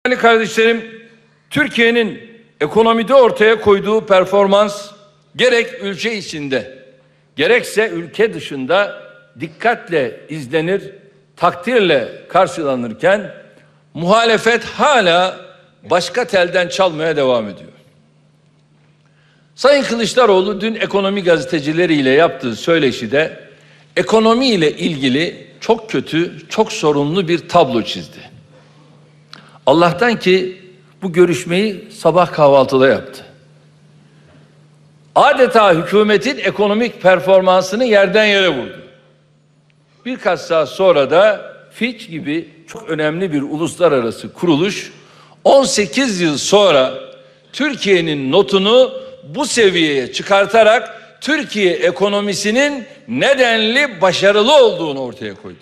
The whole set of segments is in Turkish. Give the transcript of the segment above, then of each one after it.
Değerli kardeşlerim, Türkiye'nin ekonomide ortaya koyduğu performans gerek ülke içinde gerekse ülke dışında dikkatle izlenir, takdirle karşılanırken muhalefet hala başka telden çalmaya devam ediyor. Sayın Kılıçdaroğlu dün ekonomi gazetecileriyle yaptığı söyleşide ekonomi ile ilgili çok kötü, çok sorunlu bir tablo çizdi. Allah'tan ki bu görüşmeyi sabah kahvaltıda yaptı. Adeta hükümetin ekonomik performansını yerden yere vurdu. Birkaç saat sonra da Fitch gibi çok önemli bir uluslararası kuruluş 18 yıl sonra Türkiye'nin notunu bu seviyeye çıkartarak Türkiye ekonomisinin nedenli başarılı olduğunu ortaya koydu.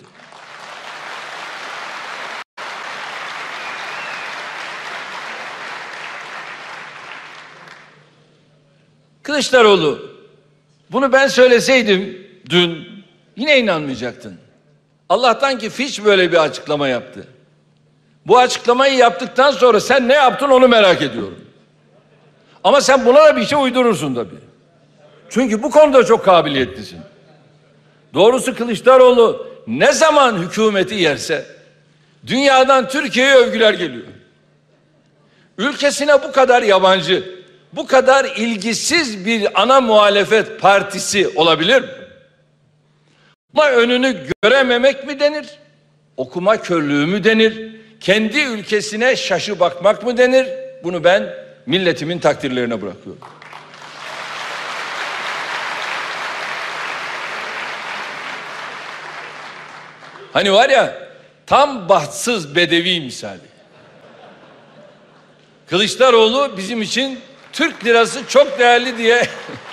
Kılıçdaroğlu, bunu ben söyleseydim dün yine inanmayacaktın. Allah'tan ki Fitch böyle bir açıklama yaptı. Bu açıklamayı yaptıktan sonra sen ne yaptın onu merak ediyorum. Ama sen buna da bir şey uydurursun tabii. Çünkü bu konuda çok kabiliyetlisin. Doğrusu Kılıçdaroğlu ne zaman hükümeti yerse dünyadan Türkiye'ye övgüler geliyor. Ülkesine bu kadar yabancı, bu kadar ilgisiz bir ana muhalefet partisi olabilir mi? Buna önünü görememek mi denir? Okuma körlüğü mü denir? Kendi ülkesine şaşı bakmak mı denir? Bunu ben milletimin takdirlerine bırakıyorum. Hani var ya, tam bahtsız bedevi misali. Kılıçdaroğlu bizim için Türk lirası çok değerli diye